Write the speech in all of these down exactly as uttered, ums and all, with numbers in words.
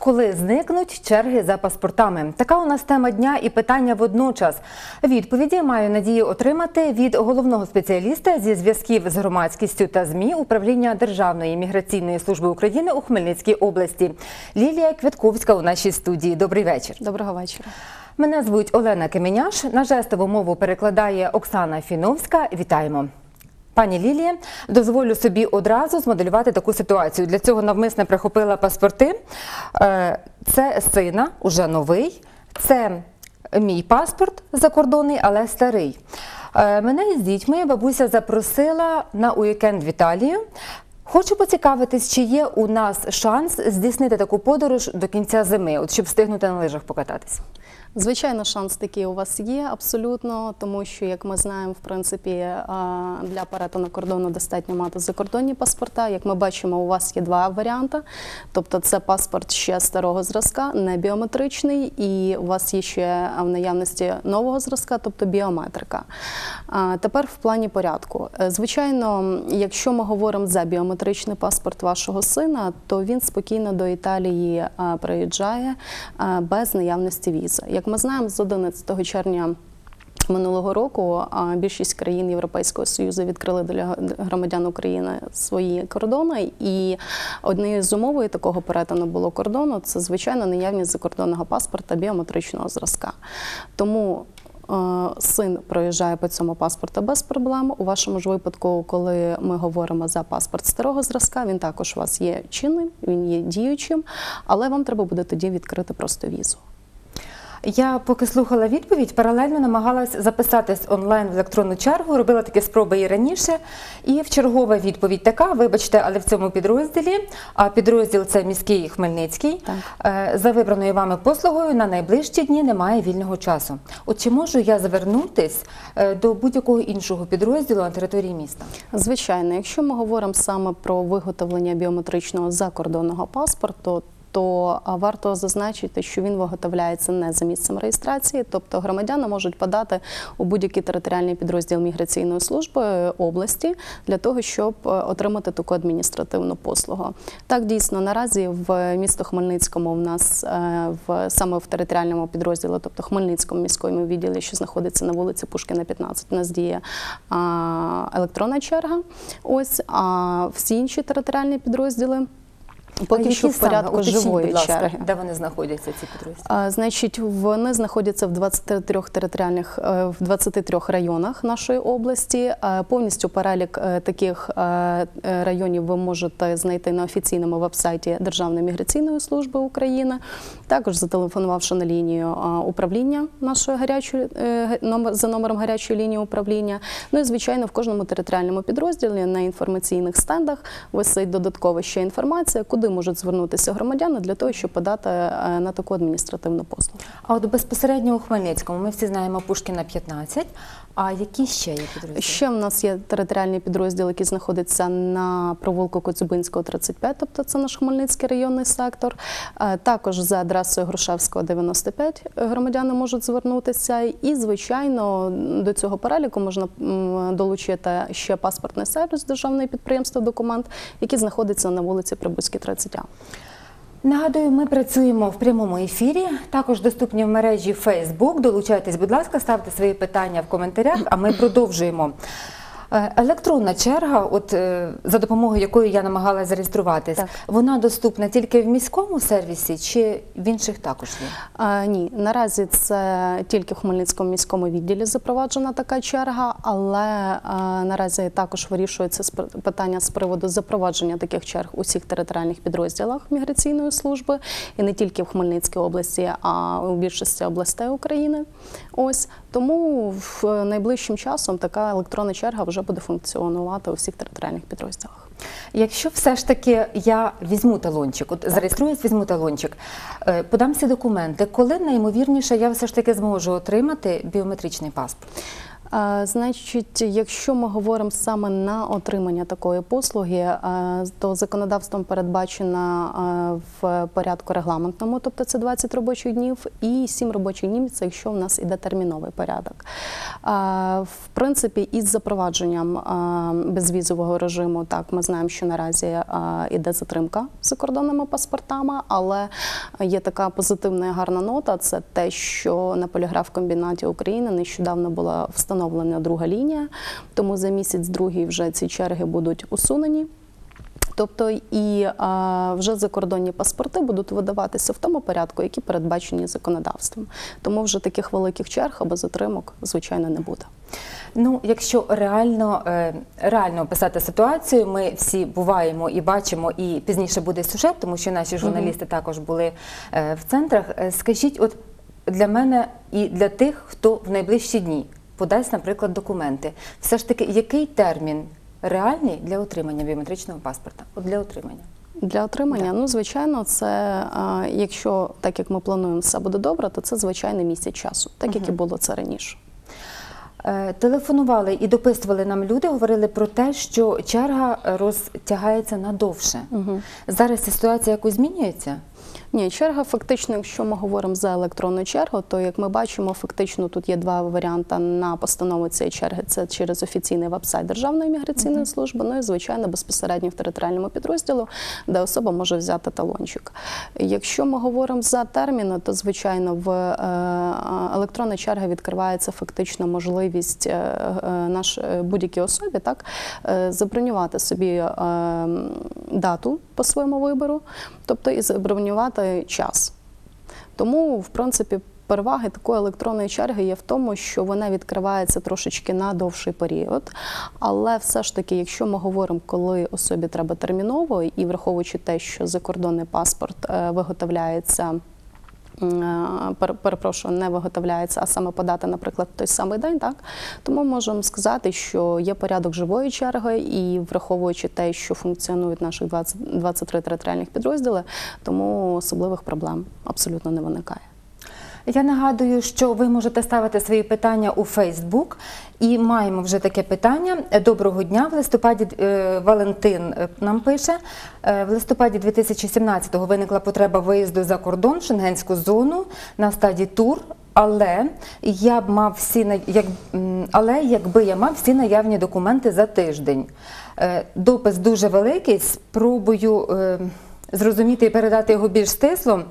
Коли зникнуть черги за паспортами? Така у нас тема дня і питання водночас. Відповіді маю надію отримати від головного спеціаліста зі зв'язків з громадськістю та ЗМІ Управління Державної міграційної служби України у Хмельницькій області. Лілія Квятковська у нашій студії. Добрий вечір. Доброго вечора. Мене звуть Олена Кеменяш. На жестову мову перекладає Оксана Фіновська. Вітаємо. Пані Лілія, дозволю собі одразу змоделювати таку ситуацію. Для цього навмисне прихопила паспорти. Це сина, уже новий. Це мій паспорт закордонний, але старий. Мене із дітьми бабуся запросила на уікенд в Італію. Хочу поцікавитись, чи є у нас шанс здійснити таку подорож до кінця зими, от щоб встигнути на лижах покататись. Звичайно, шанс такий у вас є, абсолютно, тому що, як ми знаємо, в принципі, для перетину кордону достатньо мати закордонні паспорта. Як ми бачимо, у вас є два варіанти. Тобто це паспорт ще старого зразка, не біометричний, і у вас є ще в наявності нового зразка, тобто біометрика. Тепер в плані порядку. Звичайно, якщо ми говоримо за біометричний паспорт вашого сина, то він спокійно до Італії приїжджає без наявності візи. Як ми знаємо, з одинадцятого червня минулого року більшість країн Європейського Союзу відкрили для громадян України свої кордони, і однією з умов такого перетину було кордону – це, звичайно, наявність закордонного паспорта біометричного зразка. Тому син проїжджає по цьому паспорту без проблем. У вашому ж випадку, коли ми говоримо за паспорт старого зразка, він також у вас є чинним, він є діючим, але вам треба буде тоді відкрити просто візу. Я поки слухала відповідь, паралельно намагалась записатись онлайн в електронну чергу, робила такі спроби і раніше. І в чергова відповідь така, вибачте, але в цьому підрозділі, а підрозділ це міський Хмельницький, так. За вибраною вами послугою на найближчі дні немає вільного часу. От чи можу я звернутись до будь-якого іншого підрозділу на території міста? Звичайно, якщо ми говоримо саме про виготовлення біометричного закордонного паспорту, то варто зазначити, що він виготовляється не за місцем реєстрації, тобто громадяни можуть подати у будь-який територіальний підрозділ міграційної служби області для того, щоб отримати таку адміністративну послугу. Так, дійсно, наразі в місто Хмельницькому в нас в, саме в територіальному підрозділі, тобто Хмельницькому міському відділі, що знаходиться на вулиці Пушкіна, п'ятнадцять, у нас діє електронна черга. Ось, а всі інші територіальні підрозділи поки що в порядку живої черги. Де вони знаходяться, ці підрозділи? А, значить, вони знаходяться в двадцяти трьох територіальних, в двадцяти трьох районах нашої області. Повністю перелік таких районів ви можете знайти на офіційному веб-сайті Державної міграційної служби України, також зателефонувавши на лінію управління нашої гарячої, за номером гарячої лінії управління. Ну і, звичайно, в кожному територіальному підрозділі на інформаційних стендах висить додаткова ще інформація, куди можуть звернутися громадяни для того, щоб подати на таку адміністративну послугу. А от безпосередньо у Хмельницькому, ми всі знаємо Пушкіна, п'ятнадцять, а які ще є підрозділи? Ще в нас є територіальний підрозділ, який знаходиться на провулку Коцюбинського, тридцять п'ять, тобто це наш Хмельницький районний сектор. Також за адресою Грушевського, дев'яносто п'ять громадяни можуть звернутися. І, звичайно, до цього переліку можна долучити ще паспортний сервіс державного підприємства «Документ», який знаходиться на вулиці Прибузькій, тридцять А. Нагадую, ми працюємо в прямому ефірі, також доступні в мережі Facebook. Долучайтесь, будь ласка, ставте свої питання в коментарях, а ми продовжуємо. Електронна черга, от за допомогою якої я намагалася зареєструватись, так. Вона доступна тільки в міському сервісі чи в інших також є? А, ні, наразі це тільки в Хмельницькому міському відділі запроваджена така черга, але а, наразі також вирішується питання з приводу запровадження таких черг у всіх територіальних підрозділах міграційної служби, і не тільки в Хмельницькій області, а у більшості областей України. Ось, тому в найближчим часом така електронна черга вже буде функціонувати у всіх територіальних підрозділах. Якщо все ж таки я візьму талончик, от зареєструюсь, візьму талончик, подам всі документи, коли найімовірніше я все ж таки зможу отримати біометричний паспорт? Е, Значить, якщо ми говоримо саме на отримання такої послуги, е, то законодавством передбачено е, в порядку регламентному, тобто це двадцять робочих днів, і сім робочих днів – це якщо в нас іде терміновий порядок. Е, В принципі, із запровадженням е, безвізового режиму, так, ми знаємо, що наразі е, іде затримка з закордонними паспортами, але є така позитивна і гарна нота – це те, що на поліграф-комбінаті України нещодавно була встановлена друга лінія, тому за місяць-другий вже ці черги будуть усунені. Тобто і а, вже закордонні паспорти будуть видаватися в тому порядку, які передбачені законодавством. Тому вже таких великих черг або затримок, звичайно, не буде. Ну, якщо реально, е, реально описати ситуацію, ми всі буваємо і бачимо, і пізніше буде сюжет, тому що наші журналісти також були е, в центрах. Е, Скажіть, от для мене і для тих, хто в найближчі дні подасть, наприклад, документи, все ж таки, який термін реальний для отримання біометричного паспорта? От для отримання. Для отримання, Да. ну, звичайно, це, а, якщо так, як ми плануємо, все буде добре, то це звичайний місяць часу, так, як і було це раніше. Е, Телефонували і дописували нам люди, говорили про те, що черга розтягається надовше. Угу. Зараз ця ситуація якось змінюється? Ні, черга фактично, якщо ми говоримо за електронну чергу, то, як ми бачимо, фактично тут є два варіанти на постанову цієї черги. Це через офіційний веб-сайт Державної міграційної служби, ну і, звичайно, безпосередньо в територіальному підрозділу, де особа може взяти талончик. Якщо ми говоримо за терміни, то, звичайно, в е, електронній черзі відкривається фактично можливість е, е, наш будь-якій особі, так, е, забронювати собі е, дату по своєму вибору, тобто і забронювати час. Тому, в принципі, переваги такої електронної черги є в тому, що вона відкривається трошечки на довший період, але все ж таки, якщо ми говоримо, коли особі треба терміново, і враховуючи те, що закордонний паспорт е, виготовляється, перепрошую, не виготовляється, а саме подати, наприклад, в той самий день, так? Тому можемо сказати, що є порядок живої черги, і враховуючи те, що функціонують наші двадцять, двадцять три територіальних підрозділи, тому особливих проблем абсолютно не виникає. Я нагадую, що ви можете ставити свої питання у Фейсбук, і маємо вже таке питання. Доброго дня. В листопаді е, Валентин нам пише, е, в листопаді дві тисячі сімнадцятого виникла потреба виїзду за кордон в шенгенську зону на стадії тур, але я б мав всі, як, але якби я мав всі наявні документи за тиждень. Е, допис дуже великий, спробую е, зрозуміти і передати його більш стисло.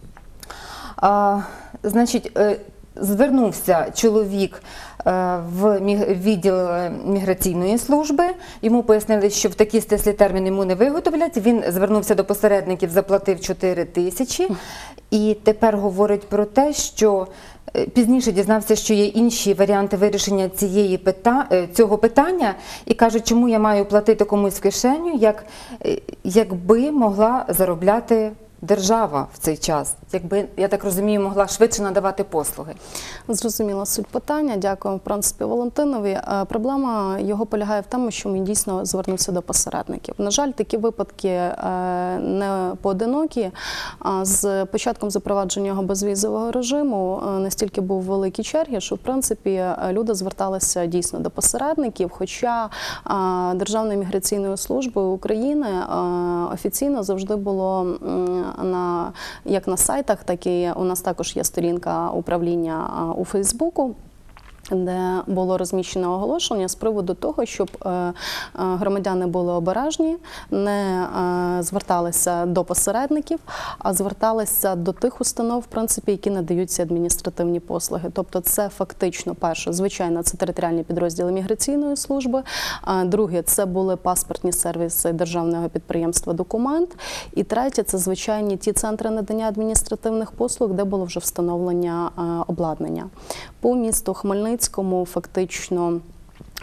А, значить, звернувся чоловік в відділ міграційної служби, йому пояснили, що в такі стислі терміни йому не виготовлять, він звернувся до посередників, заплатив чотири тисячі, і тепер говорить про те, що пізніше дізнався, що є інші варіанти вирішення цієї пита... цього питання, і каже, чому я маю платити комусь в кишеню, як... якби могла заробляти держава в цей час, якби, я так розумію, могла швидше надавати послуги. Зрозуміла суть питання. Дякую, в принципі, Валентинові. Проблема його полягає в тому, що він дійсно звернувся до посередників. На жаль, такі випадки не поодинокі. З початком запровадження його безвізового режиму настільки був великі черги, що, в принципі, люди зверталися дійсно до посередників, хоча Державною міграційною службою України офіційно завжди було на, як на сайтах, так і у нас також є сторінка управління у Фейсбуку, де було розміщено оголошення з приводу того, щоб громадяни були обережні, не зверталися до посередників, а зверталися до тих установ, в принципі, які надають ці адміністративні послуги. Тобто це фактично, перше, звичайно, це територіальні підрозділи міграційної служби, друге, це були паспортні сервіси державного підприємства «Документ», і третє, це звичайні ті центри надання адміністративних послуг, де було вже встановлення обладнання. По місту Хмельницькому фактично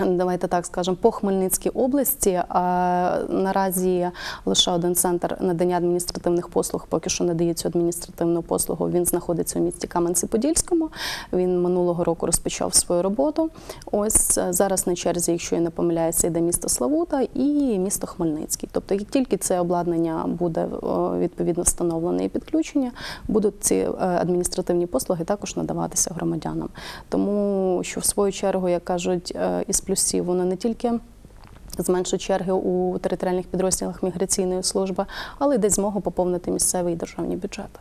Давайте так скажемо, по Хмельницькій області а, наразі лише один центр надання адміністративних послуг, поки що надає цю адміністративну послугу, він знаходиться у місті Кам'янці-Подільському, він минулого року розпочав свою роботу. Ось зараз на черзі, якщо я не помиляюся, йде місто Славута і місто Хмельницький. Тобто, як тільки це обладнання буде відповідно встановлене і підключення, будуть ці адміністративні послуги також надаватися громадянам. Тому що в свою чергу, як кажуть, із плюсів воно не тільки зменшить черги у територіальних підрозділах міграційної служби, але й дасть змогу поповнити місцеві і державні бюджети.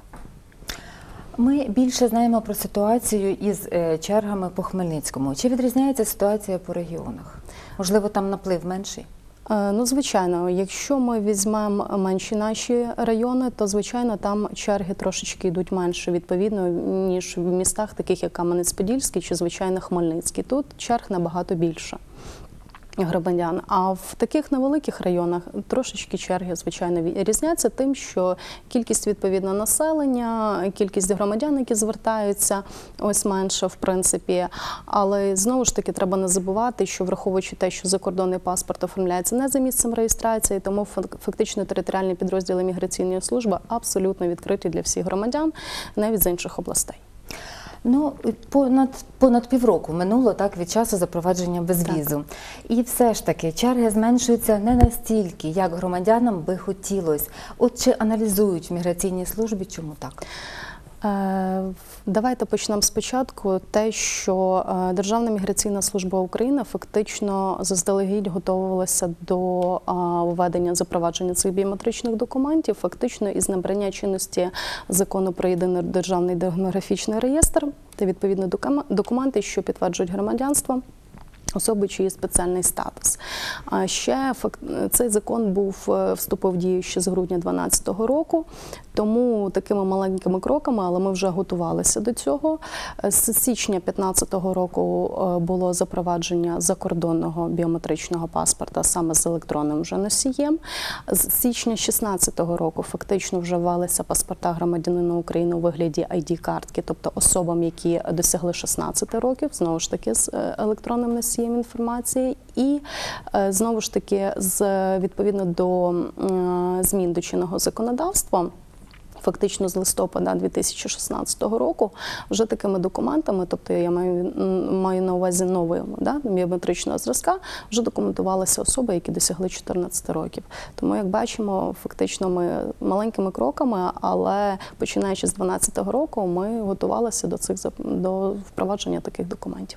Ми більше знаємо про ситуацію із чергами по Хмельницькому. Чи відрізняється ситуація по регіонах? Можливо, там наплив менший? Ну, звичайно, якщо ми візьмемо менші наші райони, то, звичайно, там черги трошечки йдуть менше, відповідно, ніж в містах, таких як Кам'янець-Подільський чи, звичайно, Хмельницький. Тут черг набагато більше громадян. А в таких невеликих районах трошечки черги, звичайно, різняться тим, що кількість, відповідно, населення, кількість громадян, які звертаються, ось менше, в принципі. Але, знову ж таки, треба не забувати, що, враховуючи те, що закордонний паспорт оформляється не за місцем реєстрації, тому фактично територіальні підрозділи міграційної служби абсолютно відкриті для всіх громадян, навіть з інших областей. Ну, понад, понад півроку минуло так від часу запровадження безвізу. Так. І все ж таки черги зменшуються не настільки, як громадянам би хотілося. От чи аналізують в міграційній службі, чому так? Давайте почнемо спочатку те, що Державна міграційна служба України фактично заздалегідь готувалася до введення запровадження цих біометричних документів, фактично із набрання чинності закону про єдиний державний демографічний реєстр та відповідні документи, що підтверджують громадянство особи, чи є спеціальний статус. А ще цей закон був вступив в дію ще з грудня дві тисячі дванадцятого року, тому такими маленькими кроками, але ми вже готувалися до цього. З січня дві тисячі п'ятнадцятого року було запровадження закордонного біометричного паспорта саме з електронним вже носієм. З січня дві тисячі шістнадцятого року фактично вже ввелися паспорта громадянина України у вигляді ай ді-картки, тобто особам, які досягли шістнадцяти років, знову ж таки з електронним носієм інформації, і знову ж таки з відповідно до змін до чинного законодавства, фактично з листопада дві тисячі шістнадцятого року, вже такими документами, тобто я маю, маю на увазі нового да, біометричного зразка, вже документувалися особи, які досягли чотирнадцяти років. Тому, як бачимо, фактично ми маленькими кроками, але починаючи з дванадцятого року, ми готувалися до цих до впровадження таких документів.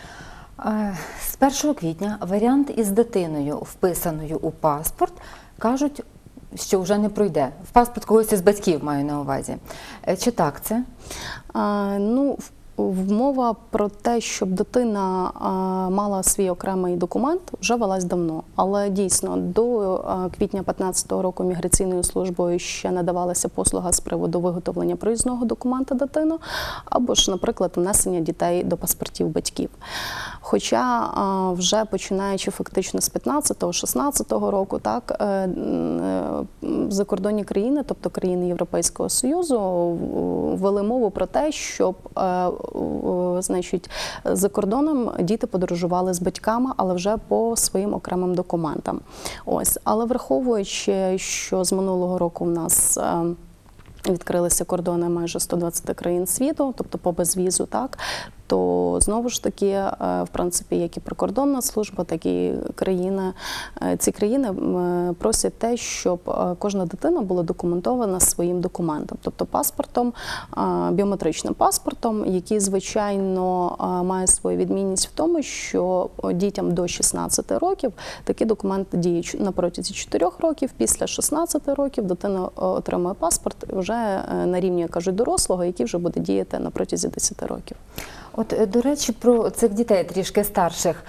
З першого квітня варіант із дитиною, вписаною у паспорт, кажуть, що вже не пройде. В паспорт когось із батьків маю на увазі. Чи так це? А, ну, мова про те, щоб дитина а, мала свій окремий документ, вже велась давно. Але дійсно, до а, квітня дві тисячі п'ятнадцятого року міграційною службою ще надавалася послуга з приводу виготовлення проїзного документа дитини, або ж, наприклад, внесення дітей до паспортів батьків. Хоча а, вже починаючи фактично з п'ятнадцятого-шістнадцятого року, так, е, е, закордонні країни, тобто країни Європейського Союзу, ввели мову про те, щоб е, значить, за кордоном діти подорожували з батьками, але вже по своїм окремим документам. Ось. Але враховуючи, що з минулого року в нас відкрилися кордони майже ста двадцяти країн світу, тобто по безвізу, так, то знову ж таки, в принципі, як і прикордонна служба, так і країни, ці країни просять те, щоб кожна дитина була документована своїм документом, тобто паспортом, біометричним паспортом, який, звичайно, має свою відмінність в тому, що дітям до шістнадцяти років такі документи діють на протязі чотирьох років, після шістнадцяти років дитина отримує паспорт вже на рівні, як кажуть, дорослого, який вже буде діяти на протязі десяти років. От, до речі, про цих дітей трішки старших.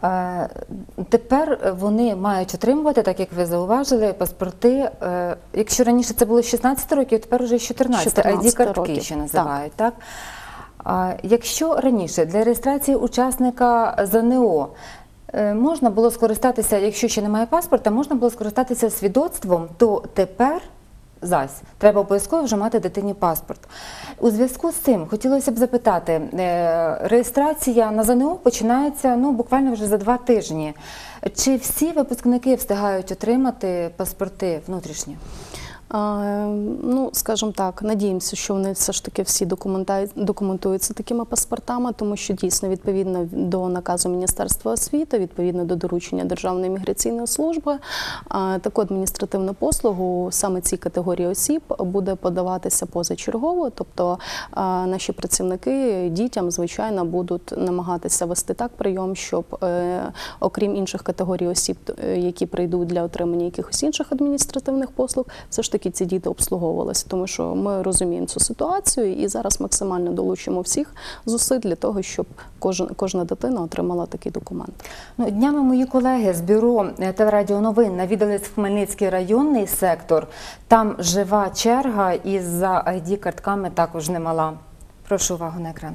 Тепер вони мають отримувати, так як ви зауважили, паспорти. Якщо раніше це було шістнадцять років, тепер вже чотирнадцять. ай ді-картки ще називають, так? так? Якщо раніше для реєстрації учасника ЗНО можна було скористатися, якщо ще немає паспорта, можна було скористатися свідоцтвом, то тепер зась. Треба обов'язково вже мати дитині паспорт. У зв'язку з цим хотілося б запитати, е, реєстрація на ЗНО починається ну, буквально вже за два тижні. Чи всі випускники встигають отримати паспорти внутрішні? А, Ну, скажімо так, надіємося, що вони все ж таки всі документа- документуються такими паспортами, тому що дійсно відповідно до наказу Міністерства освіти, відповідно до доручення Державної міграційної служби, а, таку адміністративну послугу саме цій категорії осіб буде подаватися позачергово, тобто а, наші працівники дітям, звичайно, будуть намагатися вести так прийом, щоб е, окрім інших категорій осіб, е, які прийдуть для отримання якихось інших адміністративних послуг, все ж таки ці діти обслуговувалися, тому що ми розуміємо цю ситуацію і зараз максимально долучимо всіх зусиль для того, щоб кожен, кожна дитина отримала такий документ. Ну, днями мої колеги з бюро телерадіоновин навідались в Хмельницький районний сектор. Там жива черга із за ай ді-картками також немала. Прошу увагу на екран.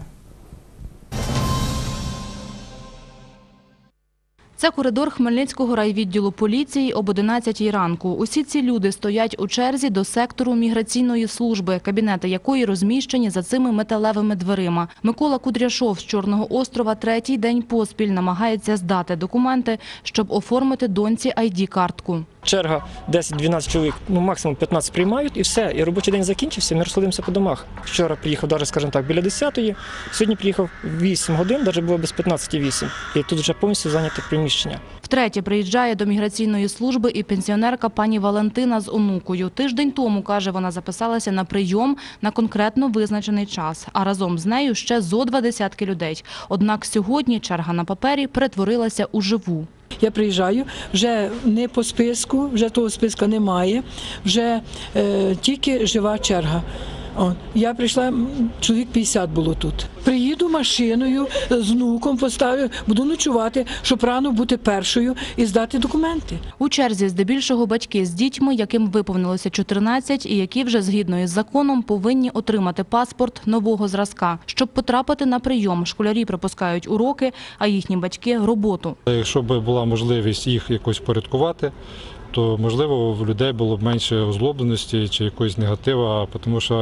Це коридор Хмельницького райвідділу поліції об одинадцятій ранку. Усі ці люди стоять у черзі до сектору міграційної служби, кабінети якої розміщені за цими металевими дверима. Микола Кудряшов з Чорного острова третій день поспіль намагається здати документи, щоб оформити доньці ай ді-картку. Черга десять-дванадцять чоловік, ну максимум п'ятнадцять приймають і все. І робочий день закінчився, ми розходимося по домах. Вчора приїхав, навіть, скажімо так, біля десятої, сьогодні приїхав вісім годин, навіть було без п'ятнадцяти вісім. І тут вже повністю зайняте приміщення. Втретє приїжджає до міграційної служби і пенсіонерка пані Валентина з онукою. Тиждень тому, каже, вона записалася на прийом на конкретно визначений час, а разом з нею ще зо два десятки людей. Однак сьогодні черга на папері перетворилася у живу. Я приїжджаю, вже не по списку, вже того списка немає, вже е, тільки жива черга. О, я прийшла, чоловік п'ятдесят було тут. Приїду машиною з внуком, поставлю, буду ночувати, щоб рано бути першою і здати документи. У черзі здебільшого батьки з дітьми, яким виповнилося чотирнадцять і які вже згідно із законом повинні отримати паспорт нового зразка. Щоб потрапити на прийом, школярі пропускають уроки, а їхні батьки – роботу. Якщо б була можливість їх якось порядкувати, то, можливо, в людей було б менше озлобленості чи якогось негативу, тому що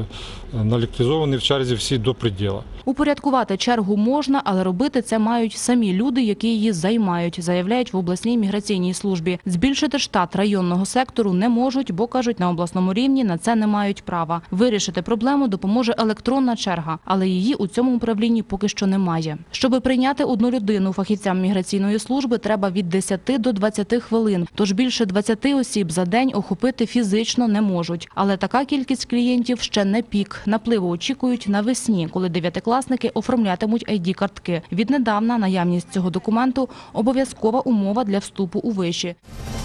е, наліктизовані в черзі всі до приділу. Упорядкувати чергу можна, але робити це мають самі люди, які її займають, заявляють в обласній міграційній службі. Збільшити штат районного сектору не можуть, бо, кажуть, на обласному рівні на це не мають права. Вирішити проблему допоможе електронна черга, але її у цьому управлінні поки що немає. Щоби прийняти одну людину, фахівцям міграційної служби треба від десяти до двадцяти хвилин, тож більше двадцяти осіб за день охопити фізично не можуть. Але така кількість клієнтів ще не пік. Напливу очікують навесні, коли дев'ятикласники оформлятимуть ай ді-картки. Віднедавна наявність цього документу – обов'язкова умова для вступу у виші.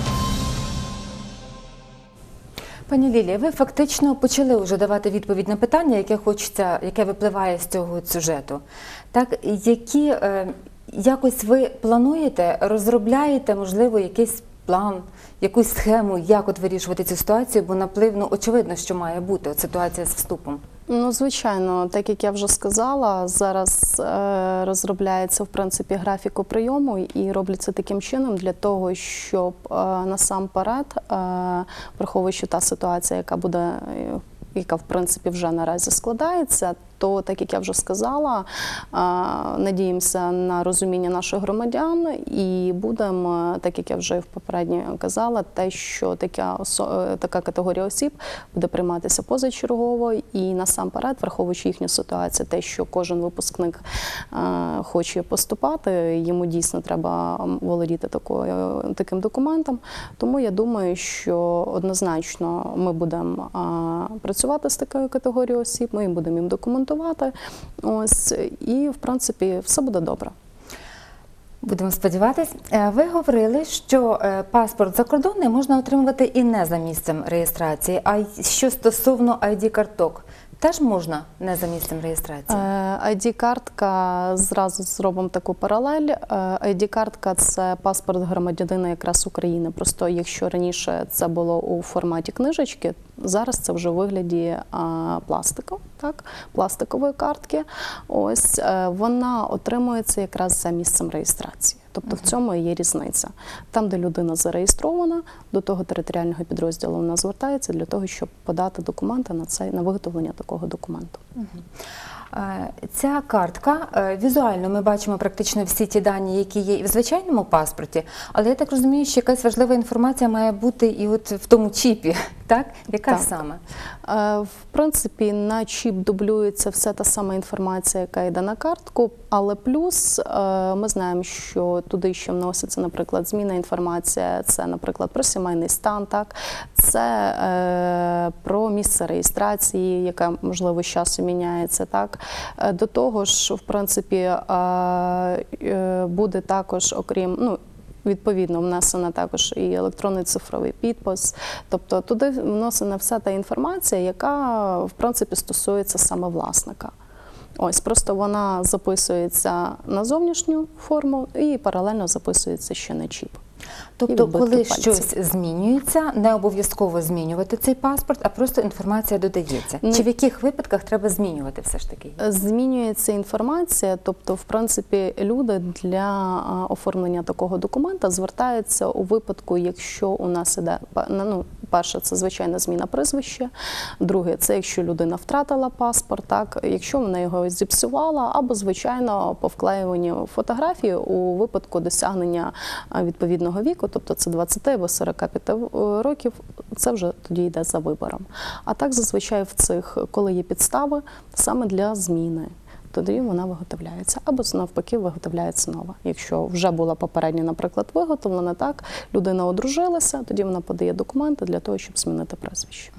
Пані Лілія, ви фактично почали вже давати відповідь на питання, яке хочеться, яке випливає з цього сюжету. Так, які е, якось ви плануєте, розробляєте, можливо, якийсь план, якусь схему, як от вирішувати цю ситуацію, бо наплив, ну, очевидно, що має бути от ситуація з вступом. Ну, звичайно, так як я вже сказала, зараз е, розробляється, в принципі, графіку прийому і робляться таким чином для того, щоб е, насамперед, е, враховуючи та ситуація, яка буде, е, яка, в принципі, вже наразі складається, то, так як я вже сказала, надіємося на розуміння наших громадян і будемо, так як я вже попередньо казала, те, що така, така категорія осіб буде прийматися позачергово і насамперед, враховуючи їхню ситуацію, те, що кожен випускник хоче поступати, йому дійсно треба володіти такою, таким документом. Тому я думаю, що однозначно ми будемо працювати з такою категорією осіб, ми їм будемо їм документувати. Ось, і, в принципі, все буде добре. Будемо сподіватись. Ви говорили, що паспорт закордонний можна отримувати і не за місцем реєстрації. А що стосовно ай ді-карток? Теж можна не за місцем реєстрації? ай ді-картка, зразу зробимо таку паралель. ай ді-картка – це паспорт громадянина якраз України. Просто якщо раніше це було у форматі книжечки, зараз це вже у вигляді а, пластику, так? пластикової картки. Ось, вона отримується якраз за місцем реєстрації. Тобто в цьому і є різниця. Там, де людина зареєстрована, до того територіального підрозділу вона звертається для того, щоб подати документи на цей, на виготовлення такого документу. Е, Ця картка, е, візуально ми бачимо практично всі ті дані, які є і в звичайному паспорті, але я так розумію, що якась важлива інформація має бути і от в тому чіпі, так? Яка Так. саме? Е, В принципі, на чіп дублюється вся та сама інформація, яка йде на картку, але плюс е, ми знаємо, що туди ще вноситься, наприклад, зміна інформація, це, наприклад, про сімейний стан, так? Це е, про місце реєстрації, яке, можливо, з часу міняється, так? Е, До того ж, в принципі, е, е, буде також, окрім, ну, відповідно, внесена також і електронний цифровий підпис. Тобто туди вносена вся та інформація, яка, в принципі, стосується саме власника. Ось, просто вона записується на зовнішню форму і паралельно записується ще на чіп. Тобто, відбитки коли пальців. щось змінюється, не обов'язково змінювати цей паспорт, а просто інформація додається. Ну, Чи в яких випадках треба змінювати все ж таки? Змінюється інформація, тобто, в принципі, люди для а, оформлення такого документа звертаються у випадку, якщо у нас іде, ну, перше, це звичайна зміна прізвища, друге, це якщо людина втратила паспорт, так, якщо вона його зіпсувала, або, звичайно, по вклеюванню фотографії у випадку досягнення а, відповідного віку, тобто це двадцять або сорок п'ять років, це вже тоді йде за вибором. А так, зазвичай, в цих, коли є підстави, саме для зміни, тоді вона виготовляється. Або, навпаки, виготовляється нова. Якщо вже була попередня, наприклад, виготовлена, так, людина одружилася, тоді вона подає документи для того, щоб змінити прізвище.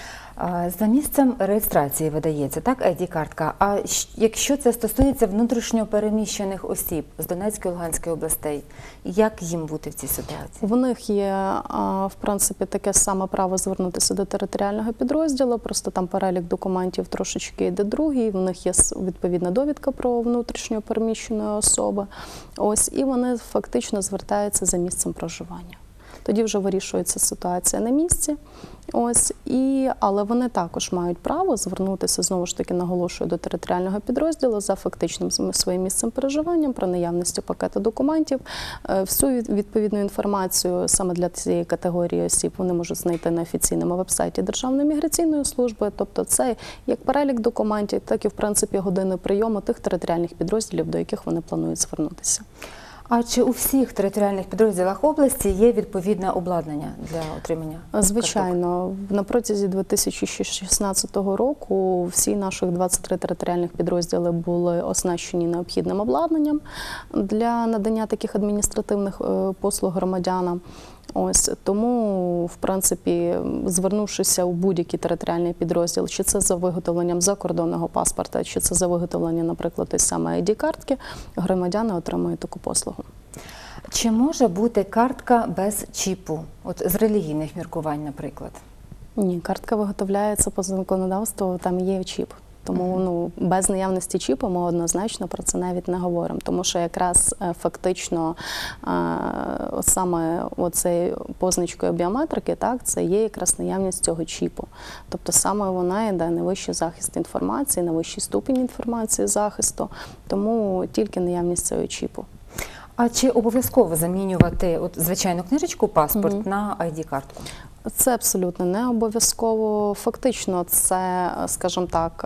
А, За місцем реєстрації видається, так, ай ді-картка. А щ- якщо це стосується внутрішньо переміщених осіб з Донецької, Луганської областей, як їм бути в цій ситуації? В них є, а, в принципі, таке саме право звернутися до територіального підрозділу, просто там перелік документів трошечки йде другий, в них є с- відповідна довідка про внутрішньо переміщеної особи. Ось, і вони фактично звертаються за місцем проживання. Тоді вже вирішується ситуація на місці. Ось, і, але вони також мають право звернутися, знову ж таки, наголошую, до територіального підрозділу за фактичним своїм місцем переживання, про наявності пакету документів. Е, Всю від- відповідну інформацію саме для цієї категорії осіб вони можуть знайти на офіційному вебсайті Державної міграційної служби. Тобто це як перелік документів, так і, в принципі, години прийому тих територіальних підрозділів, до яких вони планують звернутися. А чи у всіх територіальних підрозділах області є відповідне обладнання для отримання карток? Звичайно, на протязі дві тисячі шістнадцятого року всі наших двадцять три територіальних підрозділи були оснащені необхідним обладнанням для надання таких адміністративних е, послуг громадянам. Ось тому, в принципі, звернувшися у будь-який територіальний підрозділ, чи це за виготовленням закордонного паспорта, чи це за виготовленням, наприклад, тієї самої ай ді-картки, громадяни отримують таку послугу. Чи може бути картка без чіпу, от з релігійних міркувань, наприклад? Ні, картка виготовляється по законодавству, там є чіп. Тому ну, без наявності чіпу ми однозначно про це навіть не говоримо. Тому що якраз е, фактично е, саме оцею позначкою біометрики, так, це є якраз наявність цього чіпу. Тобто саме вона йде найвищий захист інформації, найвищий ступінь інформації захисту, тому тільки наявність цього чіпу. А чи обов'язково замінювати от звичайну книжечку, паспорт Мгм. на ай ді-картку? Це абсолютно не обов'язково. Фактично, це, скажімо так,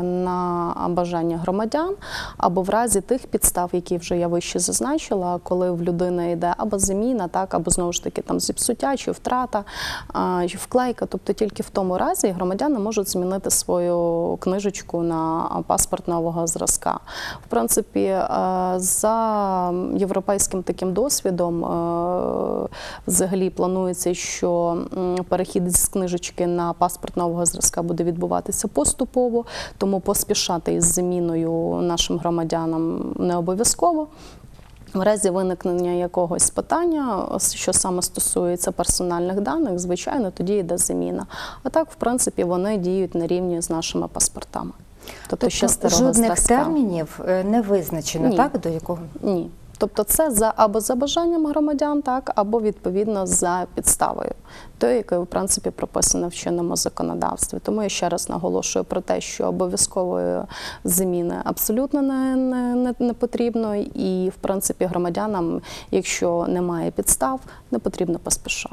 на бажання громадян або в разі тих підстав, які вже я вище зазначила, коли в людини йде або заміна, так, або знову ж таки там зіпсуття чи втрата, чи вклейка. Тобто тільки в тому разі громадяни можуть змінити свою книжечку на паспорт нового зразка. В принципі, за європейським таким досвідом взагалі планується, що перехід з книжечки на паспорт нового зразка буде відбуватися поступово, тому поспішати із заміною нашим громадянам не обов'язково. В разі виникнення якогось питання, що саме стосується персональних даних, звичайно, тоді йде заміна. А так, в принципі, вони діють на рівні з нашими паспортами. Тобто, ще Тобто старого жодних зразка. термінів е, не визначено, Ні. так, до якого? Ні. Тобто це за або за бажанням громадян, так, або відповідно за підставою, тою, яка в принципі прописана в чинному законодавстві. Тому я ще раз наголошую про те, що обов'язкової заміни абсолютно не, не, не, не потрібно, і в принципі громадянам, якщо немає підстав, не потрібно поспішати.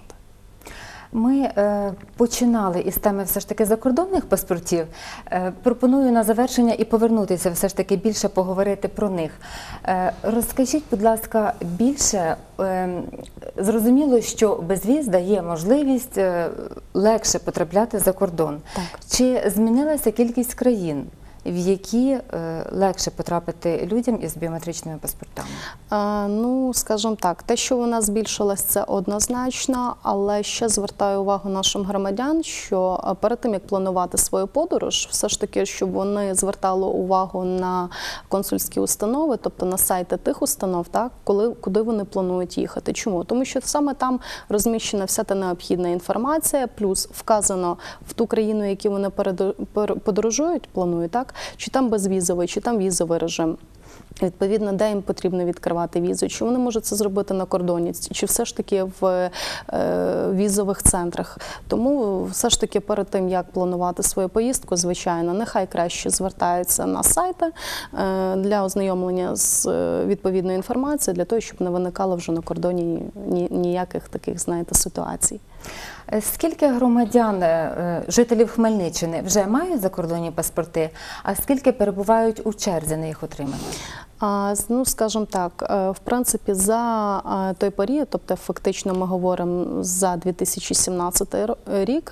Ми е, починали із теми все ж таки закордонних паспортів. Е, пропоную на завершення і повернутися все ж таки більше поговорити про них. Е, розкажіть, будь ласка, більше. Е, зрозуміло, що безвіз дає можливість е, легше потрапляти за кордон. Так. Чи змінилася кількість країн, в які е, легше потрапити людям із біометричними паспортами? Е, ну, скажімо так, те, що вона збільшилась, це однозначно, але ще звертаю увагу нашим громадян, що перед тим, як планувати свою подорож, все ж таки, щоб вони звертали увагу на консульські установи, тобто на сайти тих установ, так, коли, куди вони планують їхати. Чому? Тому що саме там розміщена вся та необхідна інформація, плюс вказано в ту країну, яку вони подорожують, планують, так, чи там безвізовий, чи там візовий режим. Відповідно, де їм потрібно відкривати візу, чи вони можуть це зробити на кордоні, чи все ж таки в е, візових центрах. Тому все ж таки перед тим, як планувати свою поїздку, звичайно, нехай краще звертаються на сайти е, для ознайомлення з е, відповідною інформацією, для того, щоб не виникало вже на кордоні ні, ніяких таких, знаєте, ситуацій. Скільки громадян, жителів Хмельниччини вже мають закордонні паспорти, а скільки перебувають у черзі на їх отримання? Ну, скажімо так, в принципі, за той період, тобто фактично ми говоримо за дві тисячі сімнадцятий рік,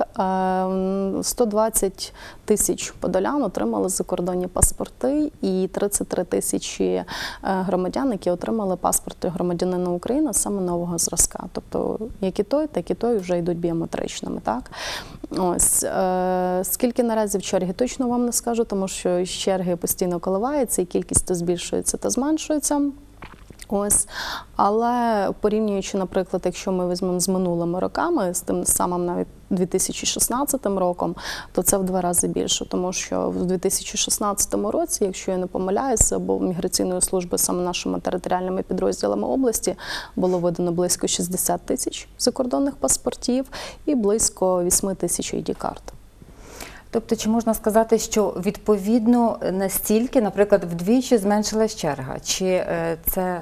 сто двадцять тисяч подолян отримали закордонні паспорти і тридцять три тисячі громадян, які отримали паспорти громадянина України саме нового зразка. Тобто, як і той, так і той вже йдуть біометричними. Так? Ось. Скільки наразі в чергі, точно вам не скажу, тому що черги постійно коливаються і кількість то збільшується, та зменшується. Ось. Але порівнюючи, наприклад, якщо ми візьмемо з минулими роками, з тим самим навіть дві тисячі шістнадцятим роком, то це в два рази більше, тому що в дві тисячі шістнадцятому році, якщо я не помиляюся, бо міграційною службою саме нашими територіальними підрозділами області було видано близько шістдесят тисяч закордонних паспортів і близько вісім тисяч ай ді-карт. Тобто, чи можна сказати, що відповідно настільки, наприклад, вдвічі зменшилась черга? Чи е, це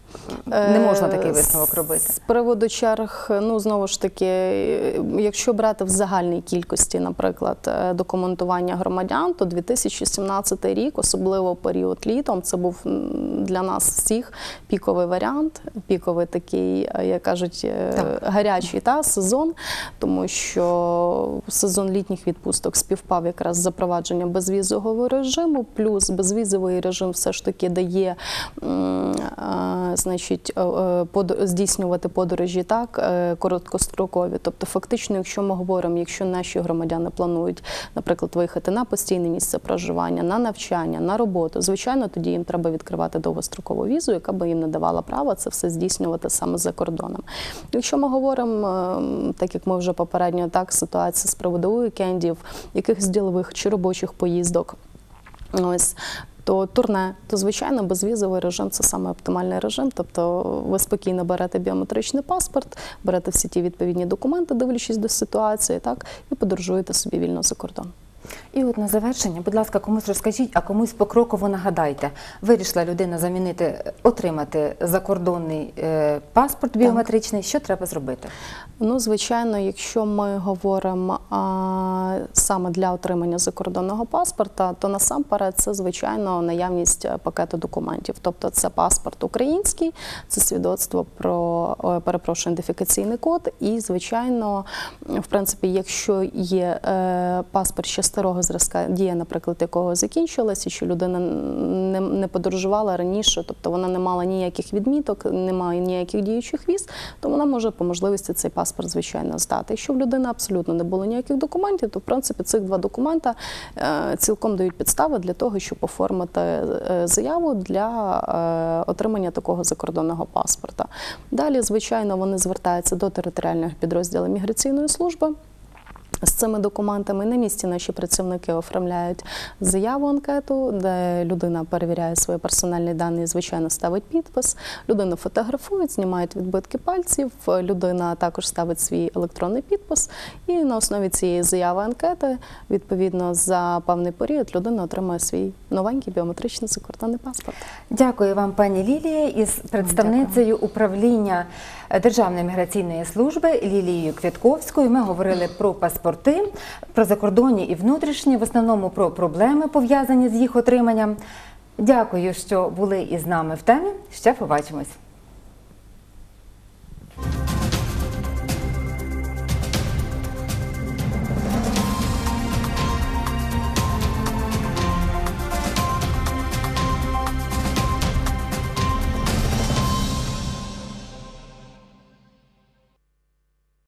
не можна такий висновок робити? З приводу черг, ну, знову ж таки, якщо брати в загальній кількості, наприклад, документування громадян, то дві тисячі сімнадцятий рік, особливо період літом, це був для нас всіх піковий варіант, піковий такий, як кажуть, так, гарячий та, сезон, тому що сезон літніх відпусток співпав якраз з запровадженням безвізового режиму, плюс безвізовий режим все ж таки дає значить, здійснювати подорожі так, короткострокові. Тобто, фактично, якщо ми говоримо, якщо наші громадяни планують, наприклад, виїхати на постійне місце проживання, на навчання, на роботу, звичайно, тоді їм треба відкривати довгострокову візу, яка би їм не давала права це все здійснювати саме за кордоном. Якщо ми говоримо, так як ми вже попередньо, так, ситуація з приводу вікендів, якихось ділових чи робочих поїздок, ось, то турне, то, звичайно, безвізовий режим – це саме оптимальний режим. Тобто ви спокійно берете біометричний паспорт, берете всі ті відповідні документи, дивлячись до ситуації, так, і подорожуєте собі вільно за кордон. І от на завершення, будь ласка, комусь розкажіть, а комусь покроково нагадайте. Вирішила людина замінити, отримати закордонний е, паспорт біометричний. Так. Що треба зробити? Ну, звичайно, якщо ми говоримо а, саме для отримання закордонного паспорта, то насамперед це, звичайно, наявність пакету документів. Тобто це паспорт український, це свідоцтво про, перепрошую, ідентифікаційний код і, звичайно, в принципі, якщо є е, паспорт ще старого зразка, дія, наприклад, якого закінчилася, що людина не, не подорожувала раніше, тобто вона не мала ніяких відміток, не має ніяких діючих віз, то вона може по можливості цей паспорт, звичайно, здати. Якщо в людини абсолютно не було ніяких документів, то, в принципі, цих два документа е, цілком дають підстави для того, щоб оформити е, заяву для е, отримання такого закордонного паспорта. Далі, звичайно, вони звертаються до територіальних підрозділів міграційної служби. З цими документами на місці наші працівники оформляють заяву, анкету, де людина перевіряє свої персональні дані, звичайно, ставить підпис, людину фотографують, знімають відбитки пальців, людина також ставить свій електронний підпис, і на основі цієї заяви анкети, відповідно, за певний період людина отримує свій новенький біометричний закордонний паспорт. Дякую вам, пані Лілія. Із представницею управління Державної міграційної служби Лілією Квітковською ми говорили про паспорти, про закордонні і внутрішні, в основному про проблеми, пов'язані з їх отриманням. Дякую, що були із нами в темі. Ще побачимось.